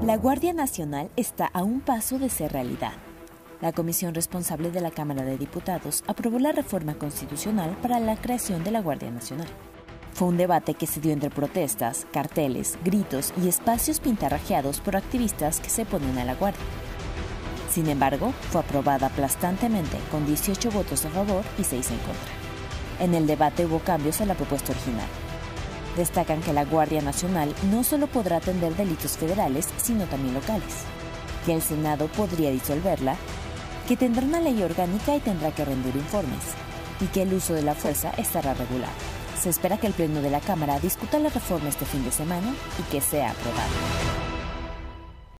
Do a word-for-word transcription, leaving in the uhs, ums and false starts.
La Guardia Nacional está a un paso de ser realidad. La comisión responsable de la Cámara de Diputados aprobó la reforma constitucional para la creación de la Guardia Nacional. Fue un debate que se dio entre protestas, carteles, gritos y espacios pintarrajeados por activistas que se oponen a la Guardia. Sin embargo, fue aprobada aplastantemente con dieciocho votos a favor y seis en contra. En el debate hubo cambios a la propuesta original. Destacan que la Guardia Nacional no solo podrá atender delitos federales, sino también locales, que el Senado podría disolverla, que tendrá una ley orgánica y tendrá que rendir informes, y que el uso de la fuerza estará regulado. Se espera que el Pleno de la Cámara discuta la reforma este fin de semana y que sea aprobada.